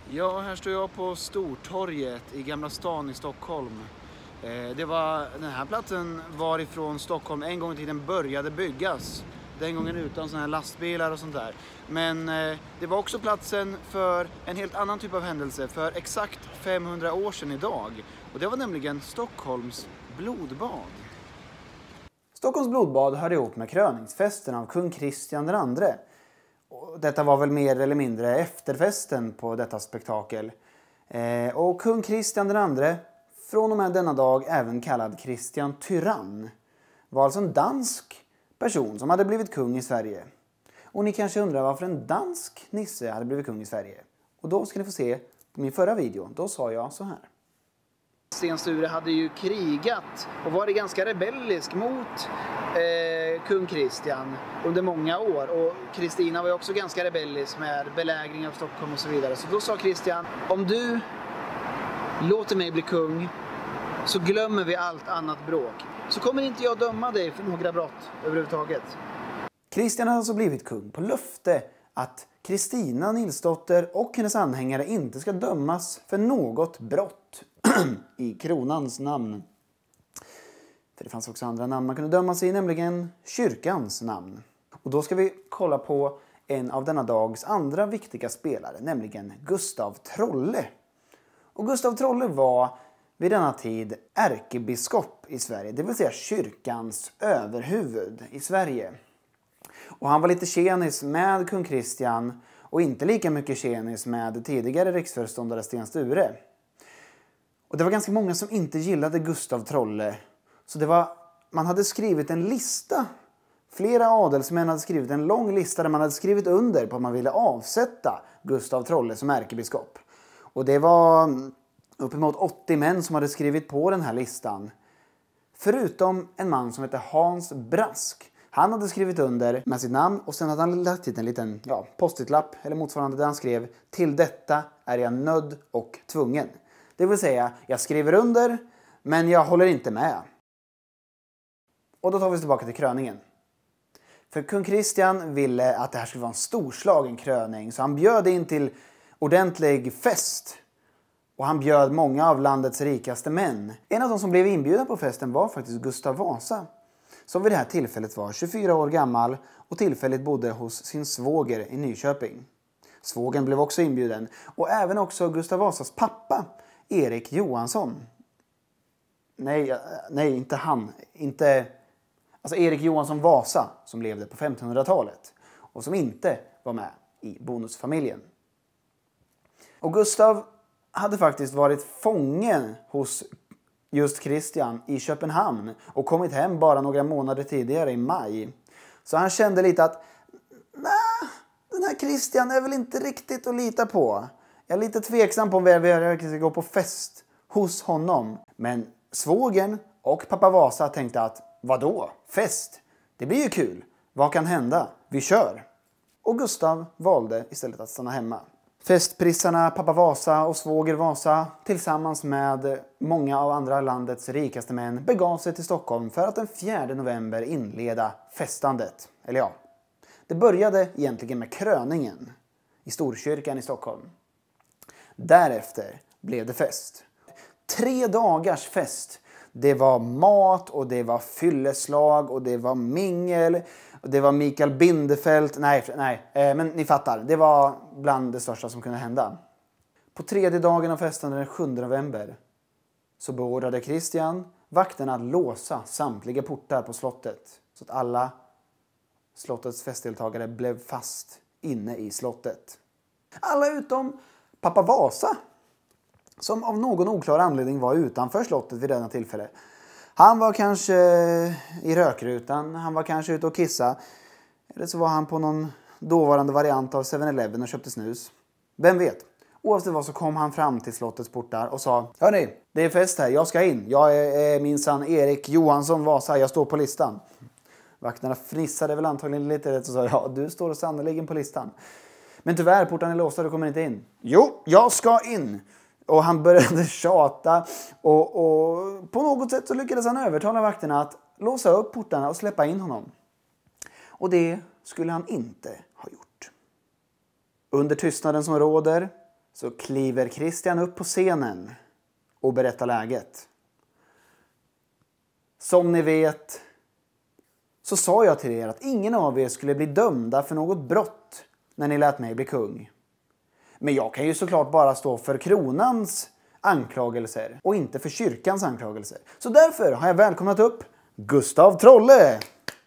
Ja, här står jag på Stortorget i Gamla stan i Stockholm. Den här platsen varifrån Stockholm en gång i tiden började byggas. Den gången utan såna här lastbilar och sånt där. Men det var också platsen för en helt annan typ av händelse för exakt 500 år sedan idag. Och det var nämligen Stockholms blodbad. Stockholms blodbad hörde ihop med kröningsfesten av kung Kristian II. Detta var väl mer eller mindre efterfesten på detta spektakel. Och kung Kristian II, från och med denna dag även kallad Kristian Tyrann, var alltså en dansk person som hade blivit kung i Sverige. Och ni kanske undrar varför en dansk nisse hade blivit kung i Sverige. Och då ska ni få se på min förra video. Då sa jag så här. Sten Sture hade ju krigat och varit ganska rebellisk mot kung Kristian under många år. Och Kristina var ju också ganska rebellisk med belägring av Stockholm och så vidare. Så då sa Kristian, om du låter mig bli kung så glömmer vi allt annat bråk. Så kommer inte jag döma dig för några brott överhuvudtaget. Kristian hade alltså blivit kung på löfte att Kristina Nilsdotter och hennes anhängare inte ska dömas för något brott i kronans namn. För det fanns också andra namn man kunde dömas i, nämligen kyrkans namn. Och då ska vi kolla på en av denna dags andra viktiga spelare, nämligen Gustav Trolle. Och Gustav Trolle var vid denna tid ärkebiskop i Sverige, det vill säga kyrkans överhuvud i Sverige. Och han var lite tjenis med kung Kristian och inte lika mycket tjenis med tidigare riksföreståndare Sten Sture. Och det var ganska många som inte gillade Gustav Trolle. Så man hade skrivit en lista. Flera adelsmän hade skrivit en lång lista där man hade skrivit under på att man ville avsätta Gustav Trolle som ärkebiskop. Och det var uppemot 80 män som hade skrivit på den här listan. Förutom en man som hette Hans Brask. Han hade skrivit under med sitt namn och sen hade han lagt dit en liten post-it-lapp eller motsvarande där han skrev: till detta är jag nödd och tvungen. Det vill säga, jag skriver under men jag håller inte med. Och då tar vi oss tillbaka till kröningen. För kung Kristian ville att det här skulle vara en storslagen kröning, så han bjöd in till ordentlig fest. Och han bjöd många av landets rikaste män. En av de som blev inbjuden på festen var faktiskt Gustav Vasa, som vid det här tillfället var 24 år gammal och tillfälligt bodde hos sin svåger i Nyköping. Svågen blev också inbjuden, och även också Gustav Vasas pappa, Erik Johansson. Nej, inte han. Alltså Erik Johansson Vasa, som levde på 1500-talet och som inte var med i bonusfamiljen. Och Gustav hade faktiskt varit fången hos just Kristian i Köpenhamn och kommit hem bara några månader tidigare i maj. Så han kände lite att den här Kristian är väl inte riktigt att lita på. Jag är lite tveksam på om vi verkligen ska gå på fest hos honom. Men svågen och pappa Vasa tänkte att vadå? Fest? Det blir ju kul. Vad kan hända? Vi kör. Och Gustav valde istället att stanna hemma. Festprissarna pappa Vasa och svåger Vasa tillsammans med många av andra landets rikaste män begav sig till Stockholm för att den 4 november inleda festandet. Eller ja, det började egentligen med kröningen i Storkyrkan i Stockholm. Därefter blev det fest. 3 dagars fest. Det var mat och det var fylleslag och det var mingel. Och det var Mikael Bindefeld. Men ni fattar. Det var bland det största som kunde hända. På 3:e dagen av festen den 7 november så beordrade Kristian vakterna att låsa samtliga portar på slottet. Så att alla slottets festdeltagare blev fast inne i slottet. Alla utom pappa Vasa, som av någon oklar anledning var utanför slottet vid denna tillfälle. Han var kanske i rökrutan, han var kanske ute och kissa. Eller så var han på någon dåvarande variant av 7-Eleven och köpte snus. Vem vet? Oavsett vad så kom han fram till slottets portar och sa: hörni, det är fest här, jag ska in. Jag är minsann Erik Johansson Vasa, jag står på listan. Vakterna fnissade väl antagligen lite rätt och sa: ja, du står sannoliken på listan. Men tyvärr, portarna är låsta, du kommer inte in. Jo, jag ska in. Och han började tjata och på något sätt så lyckades han övertala vakterna att låsa upp portarna och släppa in honom. Och det skulle han inte ha gjort. Under tystnaden som råder så kliver Kristian upp på scenen och berättar läget. Som ni vet så sa jag till er att ingen av er skulle bli dömda för något brott när ni lät mig bli kung. Men jag kan ju såklart bara stå för kronans anklagelser och inte för kyrkans anklagelser. Så därför har jag välkomnat upp Gustav Trolle.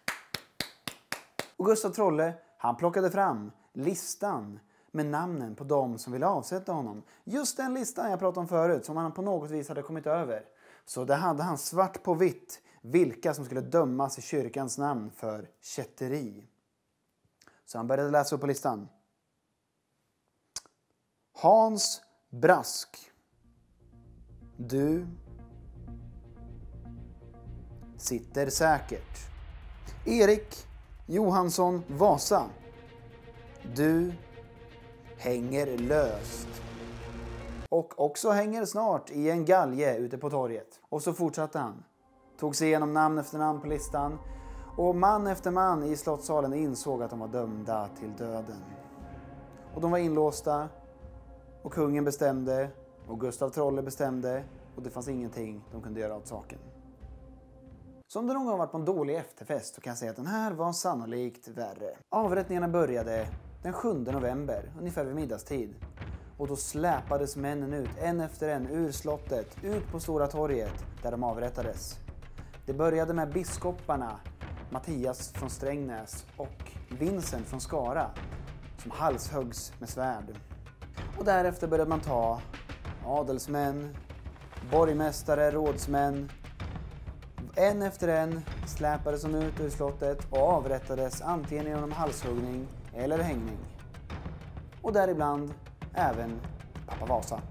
Och Gustav Trolle, han plockade fram listan med namnen på dem som ville avsätta honom. Just den listan jag pratade om förut, som han på något vis hade kommit över. Så där hade han svart på vitt vilka som skulle dömas i kyrkans namn för kätteri. Så han började läsa upp på listan. Hans Brask. Du sitter säkert. Erik Johansson Vasa. Du hänger löst. Och också hänger snart i en galge ute på torget. Och så fortsatte han. Tog sig igenom namn efter namn på listan. Och man efter man i slottssalen insåg att de var dömda till döden. Och de var inlåsta. Och kungen bestämde. Och Gustav Trolle bestämde. Och det fanns ingenting de kunde göra åt saken. Så om du någon gång varit på en dålig efterfest så kan jag säga att den här var sannolikt värre. Avrättningarna började den 7 november, ungefär vid middagstid. Och då släpades männen ut, en efter en, ur slottet, ut på Stora torget där de avrättades. Det började med biskoparna Mattias från Strängnäs och Vincent från Skara som halshöggs med svärd. Och därefter började man ta adelsmän, borgmästare, rådsmän. En efter en släpades de ut ur slottet och avrättades antingen genom halshuggning eller hängning. Och däribland även pappa Vasa.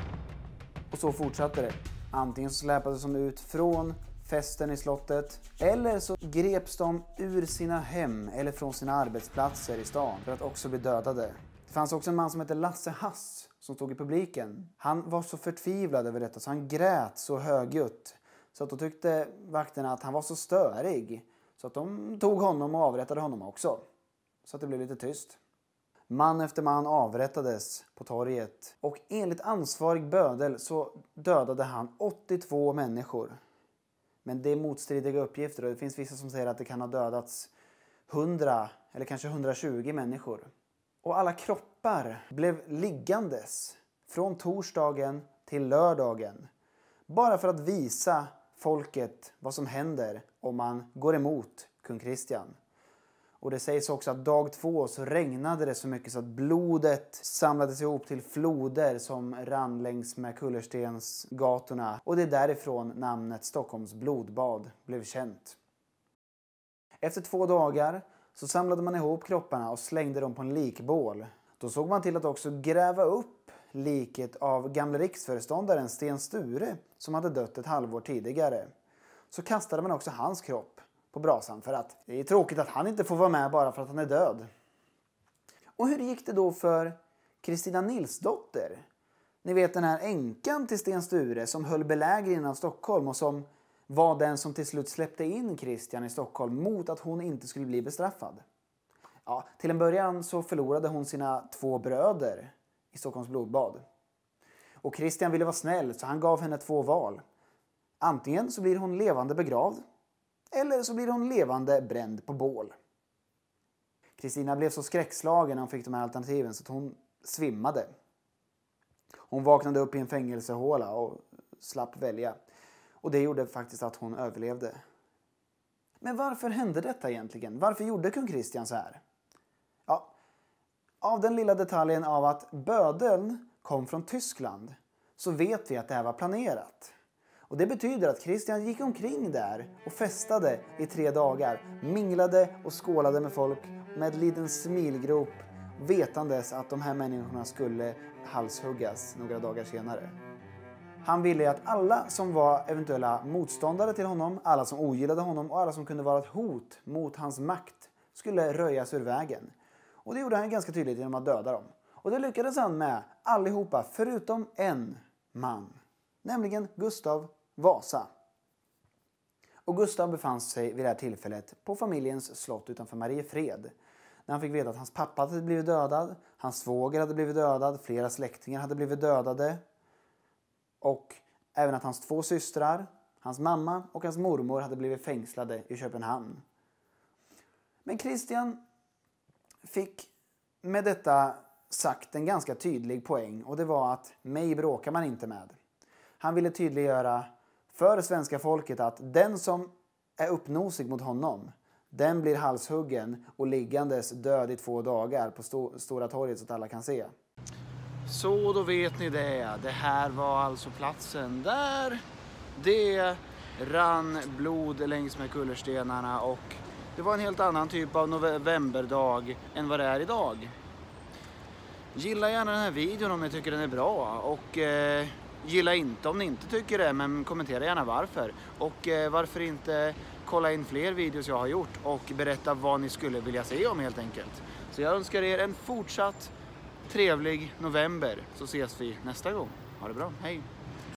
Och så fortsatte det. Antingen så släpades de ut från festen i slottet eller så greps de ur sina hem eller från sina arbetsplatser i stan för att också bli dödade. Det fanns också en man som hette Lasse Hass som stod i publiken. Han var så förtvivlad över detta så han grät så högljutt. Så att då tyckte vakterna att han var så störig. Så att de tog honom och avrättade honom också. Så att det blev lite tyst. Man efter man avrättades på torget. Och enligt ansvarig bödel så dödade han 82 människor. Men det är motstridiga uppgifter och det finns vissa som säger att det kan ha dödats 100 eller kanske 120 människor. Och alla kroppar blev liggandes från torsdagen till lördagen. Bara för att visa folket vad som händer om man går emot kung Kristian. Och det sägs också att dag 2 så regnade det så mycket så att blodet samlades ihop till floder som rann längs med kullerstensgatorna. Och det är därifrån namnet Stockholms blodbad blev känt. Efter 2 dagar så samlade man ihop kropparna och slängde dem på en likbål. Då såg man till att också gräva upp liket av gamle riksföreståndaren Sten Sture som hade dött ett halvår tidigare. Så kastade man också hans kropp på brasan för att det är tråkigt att han inte får vara med bara för att han är död. Och hur gick det då för Kristina Nilsdotter? Ni vet den här änkan till Sten Sture som höll belägringen av Stockholm och som var den som till slut släppte in Kristian i Stockholm mot att hon inte skulle bli bestraffad. Ja, till en början så förlorade hon sina 2 bröder i Stockholms blodbad. Och Kristian ville vara snäll så han gav henne 2 val. Antingen så blir hon levande begravd eller så blir hon levande bränd på bål. Kristina blev så skräckslagen när hon fick de här alternativen så att hon svimmade. Hon vaknade upp i en fängelsehåla och slapp välja. Och det gjorde faktiskt att hon överlevde. Men varför hände detta egentligen? Varför gjorde kung Kristian så här? Ja, av den lilla detaljen av att bödeln kom från Tyskland så vet vi att det här var planerat. Och det betyder att Kristian gick omkring där och festade i 3 dagar. Minglade och skålade med folk med en liten smilgrop vetandes att de här människorna skulle halshuggas några dagar senare. Han ville att alla som var eventuella motståndare till honom, alla som ogillade honom och alla som kunde vara ett hot mot hans makt skulle röjas ur vägen. Och det gjorde han ganska tydligt genom att döda dem. Och det lyckades han med allihopa förutom en man, nämligen Gustav Vasa. Och Gustav befann sig vid det här tillfället på familjens slott utanför Mariefred. När han fick veta att hans pappa hade blivit dödad, hans svåger hade blivit dödad, flera släktingar hade blivit dödade. Och även att hans 2 systrar, hans mamma och hans mormor hade blivit fängslade i Köpenhamn. Men Christian fick med detta sagt en ganska tydlig poäng, och det var att mig bråkar man inte med. Han ville tydliggöra för svenska folket att den som är uppnosig mot honom, den blir halshuggen och liggandes död i 2 dagar på Stora torget så att alla kan se. Så då vet ni det. Det här var alltså platsen där det rann blod längs med kullerstenarna, och det var en helt annan typ av novemberdag än vad det är idag. Gilla gärna den här videon om ni tycker den är bra, och gilla inte om ni inte tycker det, men kommentera gärna varför. Och varför inte kolla in fler videos jag har gjort och berätta vad ni skulle vilja se om helt enkelt. Så jag önskar er en fortsatt trevlig november, så ses vi nästa gång. Ha det bra, hej!